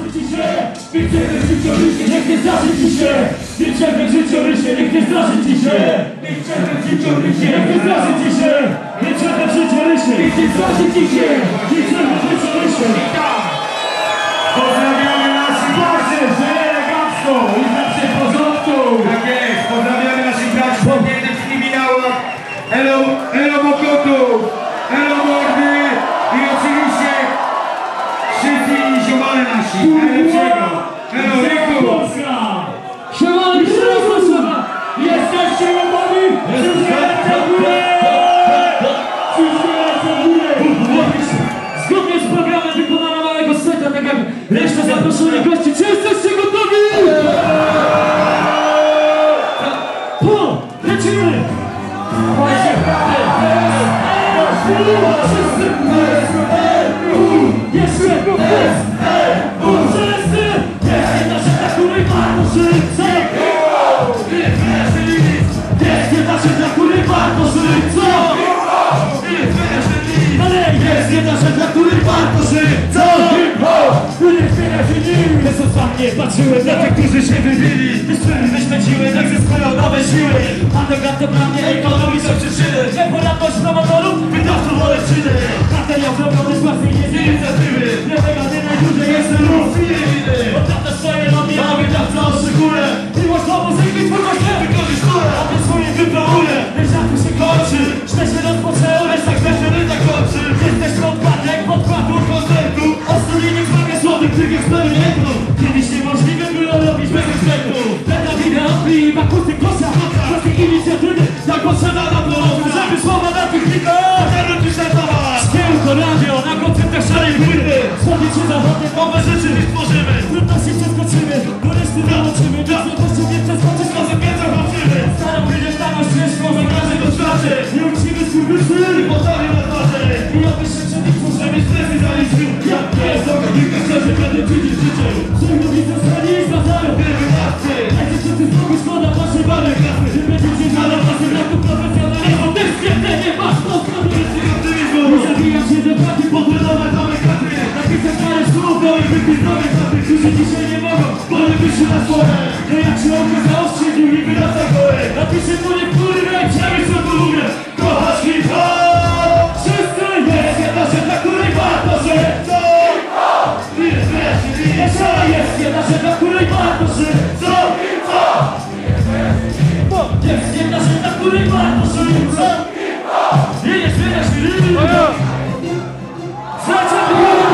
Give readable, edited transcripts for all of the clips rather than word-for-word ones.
ci się. Milczemy w życiorysie, niech nie zdarzy ci się. Milczemy w życiorysie, niech nie zdarzy ci się. Milczemy w życiorysie, niech nie zdarzy ci się. Milczemy w życiorysie, niech nie zdarzy ci się. Milczemy w życiorysie. Pozdrawiamy naszych graczy, że elegancko i zawsze w porządku. Tak jest, pozdrawiamy naszych graczy po pięknych kryminałach. Elo Mokotów, elo Mordy i oczywiście wszyscy ziomale nasi. Najlepszego. Elo Ryku. Siemano, jesteście gotowi? Wszystkie w górę! Wszystkie w górę! Zgodnie z programem wykonania małego seta, tak jak reszta zaproszonych gości. Czy jesteście gotowi? Lecimy! Patrzyłem na tych, którzy się wybili. Wyświeciły tak zyskują nowe siły. Underground to prawnie ekonomiczne przyczyny. Nieporadność promotorów, wydawców olewczyny. Materiał zrobiony z własnej inicjatywy. Nielegalny duże jest luz i nie winy. Odprawda swoje nogi, a wydawca oszukuje. Miłość do muzyki, twórczość nie wykorzystuje. A ty swoje wypałuje, lecz jak tu się kończy. Źle się rozpoczęło, lecz tak zeszły tak kończy. Jesteś odpadek, podkładu koncertu. Ostoliny z mamy słodych tych eksperymentów. Kiedyś niemożliwe było robić bez respektu. Beta wideo, klip, akustyk, kosia. Klasy inicjatywy, tak potrzeba na pomocy. Żeby słowa na tych klikach narodzi szartować. Szkiełko radio, na koncertach szarej płyty. Schodzić się zawodnie, nowe rzeczy nie stworzymy. Trudności przeskoczymy, do reszty dołączymy. Czasem nie przeskoczyć, może piętro walczymy. Starą wyjdzie staną ścieżką, zagrażę do straty. Nie uczciwy skurwysyn, postawię na twarzy. I oby się przenikł, żeby stresy zaliczył. Ja nie jest ogarnika, szczerze, będę widzieć życie. Żegnowice strani i zgadzają pierwszy ławcy. Najcie wszyscy znowu szkoda waszej bary klasy. Że będziecie znalazł waszych braków profesjonalizmu. Też stwierdzenie masz to składnicy optymizmu. Nie zabijam się do pracy, podłenować nowe klasy. Napisać parę słów, no i wypić nowe klasy. Którzy dzisiaj nie mogą, bo nie wyszły na słowo. No jak się oko zaostrzy, drugi wyrasta gołe. Napiszę to nie kurwa, chciałem co tu lubię. Kochasz hip-hop. Wszyscy jest jedna rzecz, na której warto żyć. Jest jedna rzecz, na której warto żyć. Co? Jest jedna rzecz, na której warto żyć. Co? Nie zmieniasz mi. Zwracam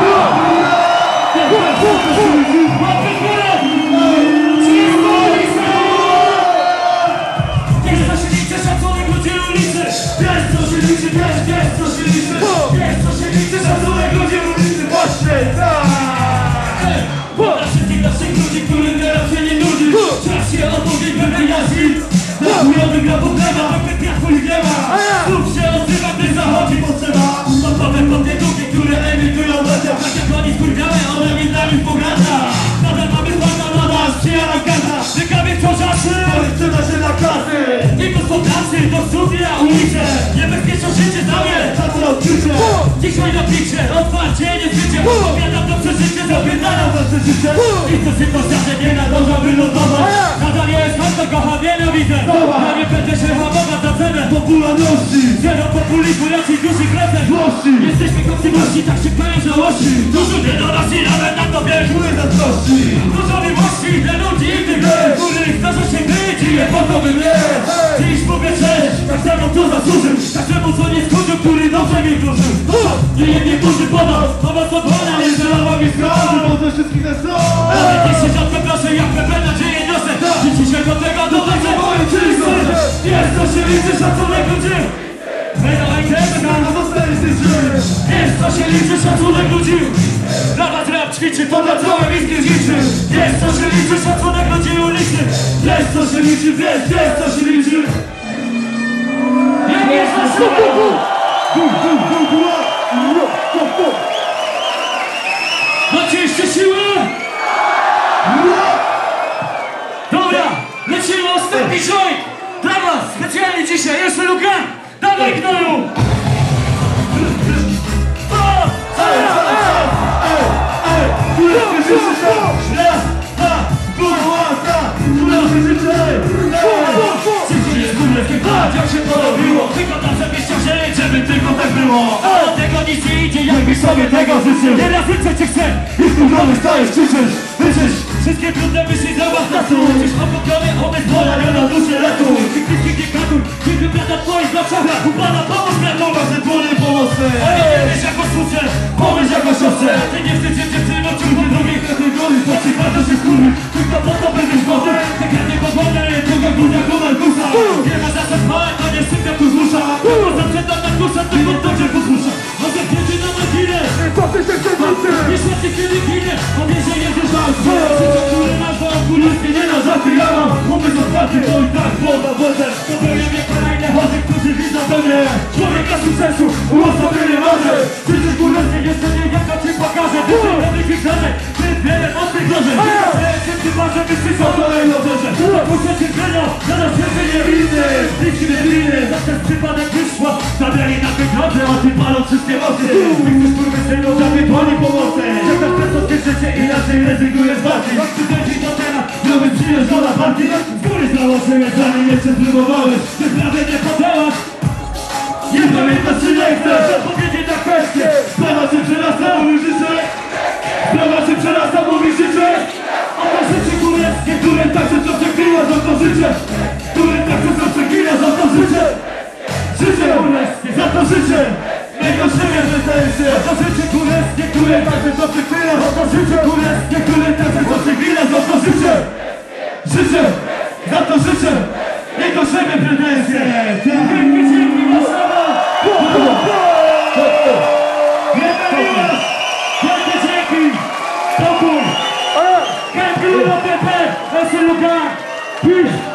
Jest co się liczy, szacunek ludzi ulicy. Jest co się liczy, jest co się liczy. Jest co się liczy, szacunek ludzi ulicy. Właśnie tak. Dla wszystkich ludzi, którym teraz się nie nudzi. Czas się odpowiedź wyjaśnić. Chujowy gra potrzeba, tak piasku ich nie ma. Znów się odzywa, gdy zachodzi potrzeba. Odpowiem pod te duchy, które emitują media. Tak jak oni skurwiałe, one mi nami pogradza. Nadal mamy złata, nadal sprzyja nam gaza. Ciekawie tworzaczy, polecimy się na klasy. Nie gospodarczy, do studia, ulicze. Niebezpieczne życie zdrowie, za to odczucie. Dzisiaj na picie, otwarcie, nie zbycie. Opowiadam to przeżycie, zapytają to przeżycie. I to się to zjadę, nie nadąża wylotować. Nadal jest każda kocha, nienawidzę. Ja nie będę się hamować za cenę popularności. Zero populizmu, raczej dużych recen. Jesteśmy koncymości, tak się pełen żałości. Dużo nie do nas i nawet na to wierzmy zazdrości. Dużo miłości dla ludzi innych, których zdarza się być i nie po to by mnie. Dziś mówię cześć, tak samo co zasłużył. Każdemu co nie skończył, który dobrze mi wróżył. Nie jednie burzy pomoc, pomoc odwołania, nie żelawa mi skraży. Pomocy wszystkich ze strony. Ale dziś się rzadko proszę, jak pewne nadzieje niosę. Że dzisiaj do tego dodadzę moje czyste. Jest co się liczy, szacunek ludzi. Jest co się liczy, szacunek ludzi. Dawać rap ćwiczy, to dla całe miski życzy. Jest co się liczy, szacunek ludzi ulicy. Jest co się liczy, jest co się liczy. Nie jest na siłę. Macie jeszcze siłę? Dobra, lecimy ostatni joint. Dla was, specjalnie dzisiaj, jeszcze Luka. Dawaj gnoju! O! Raz, dwa, kurwa, kurwa, życzę! Życie jest królewskie, patrz jak się porobiło. Tylko tam żebyście wzięli, żeby tylko tak było. A od tego nic nie idzie, jakbyś sobie tego życzył. Teraz życzę cię chcę i wkurwiony stajesz, krzyczysz, wyczysz. Wszystkie trudne myśli za was nasuł. Czyż opopiony, omysł, wola, na duszę ratuj. Ty katuj, kiedy brata twoich zaczara. Upana, pomóż mnie, to was dłonie pomocne. A nie wiesz jako słuchę, pomyśl jako siostrze. Ty nie chcesz dziewczyną, ciągnie drugiej kategorii. To ci warto się skurwi, tylko po to będziesz gotowy. Te krednie podwodne, tylko grudia, gumar, gusa. Nie ma za co spać, to nie szybko tu zmusza. Tylko zaprzedam na kusza, tylko to cię posmusza. Może kiedy na godzinę, Co ty się chcesz? nie świetnie kiedy ginie. On wie, że jedziesz na życie, które masz do okulistki, nie na żarty. Ja mam umysł otwarty, bo i tak woda, wodę. Popełniam je kolejne chory, którzy widzą we mnie człowieka sukcesu, uosobienie marzeń. Życie królewskie jeszcze nie jak to ci pokażę. Ty dobrych wiklarze, ty wiele mocnych grożeń. Ty marzę, byś słyszał kolejną rzeczę. Muszę cię geniał, zaraz się nie winny. Nikt nie winny, zawsze przypadek wyszła. Zabrali na wyglądę, a ty palą wszystkie mocy. Ty chcesz kurwy synu, żeby dłoni pomocne. Czekasz przez to życie, inaczej rezygnujesz bardziej. Przychodzi do teraz, żeby przyjeżdżał na partii. Z góry założyłeś, zanim jeszcze próbowałeś. Ty prawie nie podałaś. Nie pamiętasz czy nie chcesz odpowiedzieć na kwestię. Sprawa się przerasta, mówi życzę. Sprawa się przerasta, mówi życzę. Oto życie królewskie, które tak się co przekrywasz, oto życie. Które tak się co przekrywasz, oto życie. Życie królewskie, za to życie. Niego siebie pretensje. Oto życie królewskie, które tak się co przekrywasz, oto życie królewskie, które tak się co przekrywasz, oto życie. Życie, za to życie. Niego siebie pretensje. Wielkie dzięki, Warszawa. Wielkie miłość. Wielkie dzięki. Spokój. Kępił do PP. Weź się Luka. Pisz.